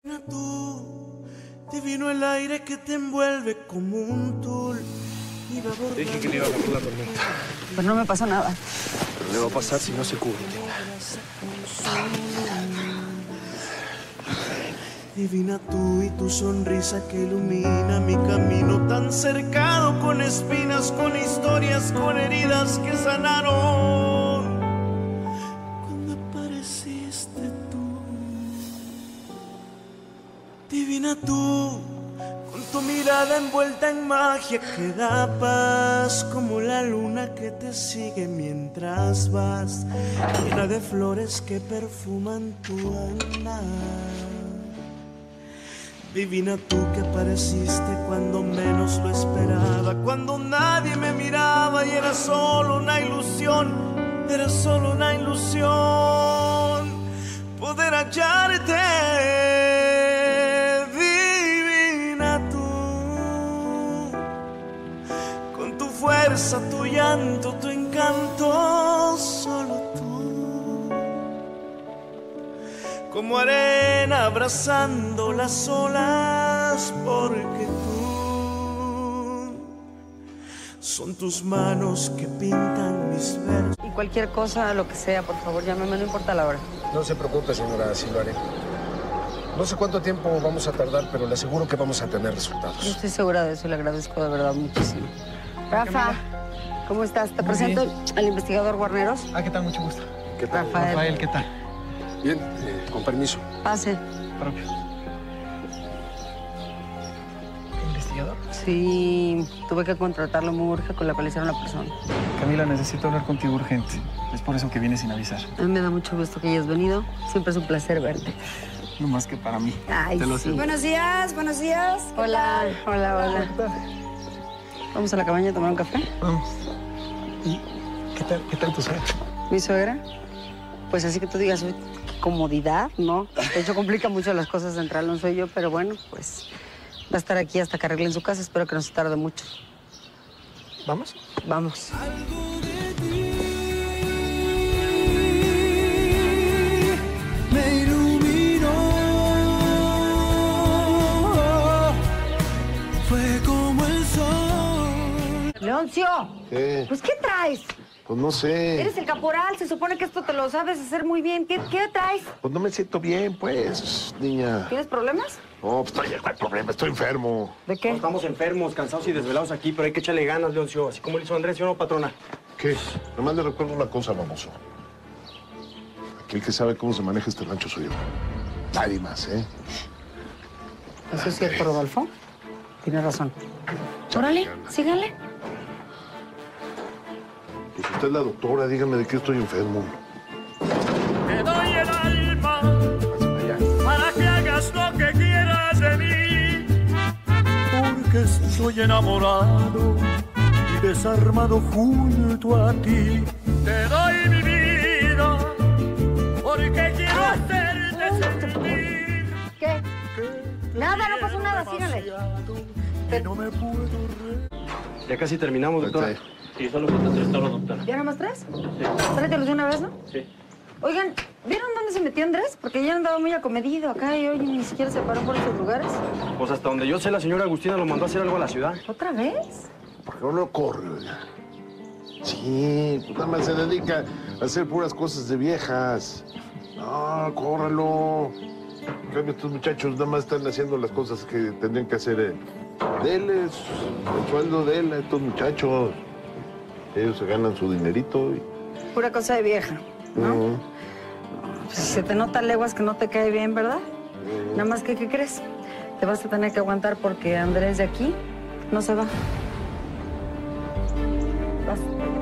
Tú, divino el aire que te envuelve como un tul. Dije que le iba a pasar la tormenta. Pues no me pasó nada. Pero le va a pasar si no se cubre. Divina tú y tu sonrisa que ilumina mi camino tan cercado con espinas, con historias, con heridas que sanaron. Cuando apareciste tú, divina tú, con tu mirada envuelta en magia que da paz, como la luna que te sigue mientras vas, llena de flores que perfuman tu andar. Divina tú que apareciste cuando menos lo esperaba, cuando nadie me miraba y era solo una ilusión, era solo una ilusión poder hallarte. Divina tú, con tu fuerza, tu llanto, tu encanto, solo tú. Como arena abrazando las olas, porque tú son tus manos que pintan mis versos. Y cualquier cosa, lo que sea, por favor, llámame, no importa la hora. No se preocupe, señora, así lo haré. No sé cuánto tiempo vamos a tardar, pero le aseguro que vamos a tener resultados. Yo estoy segura de eso y le agradezco de verdad muchísimo. Rafa, ¿cómo estás? Te presento al investigador Guarneros. Ah, ¿qué tal? Mucho gusto. ¿Qué tal? Rafael, ¿qué tal? Bien, con permiso. Pase. Propio. ¿Investigador? Sí, tuve que contratarlo muy urgente con la policía a una persona. Camila, necesito hablar contigo urgente. Es por eso que vine sin avisar. A mí me da mucho gusto que hayas venido. Siempre es un placer verte. No más que para mí. Ay, Te lo sí. sé. Buenos días, buenos días. Hola, hola. ¿Vamos a la cabaña a tomar un café? Vamos. ¿Qué tal tu suegra? ¿Mi suegra? Pues así que tú digas, uy, qué comodidad, ¿no? De hecho, complica mucho las cosas entre Alonso y yo, pero bueno, pues va a estar aquí hasta que arreglen su casa. Espero que no se tarde mucho. ¿Vamos? Vamos. Me iluminó, fue como el sol. ¡Leoncio! ¿Qué? Pues, ¿qué traes? Pues no sé. Eres el caporal, se supone que esto te lo sabes hacer muy bien. ¿Qué traes? Pues no me siento bien, pues, niña. ¿Tienes problemas? No, pues no hay problema, estoy enfermo. ¿De qué? Estamos enfermos, cansados y desvelados aquí, pero hay que echarle ganas, Leoncio. Así como lo hizo Andrés, ¿sí o no, patrona? ¿Qué? Nomás le recuerdo una cosa, baboso. Aquí el que sabe cómo se maneja este rancho soy yo. Nadie más, ¿eh? ¿Eso es cierto, Rodolfo? Tienes razón. Órale, síganle. Pues usted es la doctora, dígame de qué estoy enfermo. Te doy el alma para que hagas lo que quieras de mí, porque estoy enamorado y desarmado junto a ti. Te doy mi vida porque quiero hacerte sentir. ¿Qué? Nada, no pasó nada, síganle. Que no me puedo Ya casi terminamos, doctora. Vete. Sí, solo faltan 3 toros, doctora. ¿Ya nada más 3? Sí. Tráetelos de una vez, ¿no? Sí. Oigan, ¿vieron dónde se metió Andrés? Porque ya andaba muy acomedido acá y hoy ni siquiera se paró por esos lugares. Pues hasta donde yo sé, la señora Agustina lo mandó a hacer algo a la ciudad. ¿Otra vez? ¿Por qué no lo corre, oiga? Sí, pues nada más se dedica a hacer puras cosas de viejas. No, córralo. En cambio, estos muchachos nada más están haciendo las cosas que tendrían que hacer. Deles el sueldo de él a estos muchachos. Ellos se ganan su dinerito y... Pura cosa de vieja, ¿no? Pues se te nota leguas que no te cae bien, ¿verdad? Nada más que, ¿qué crees? Te vas a tener que aguantar porque Andrés de aquí no se va. Vas.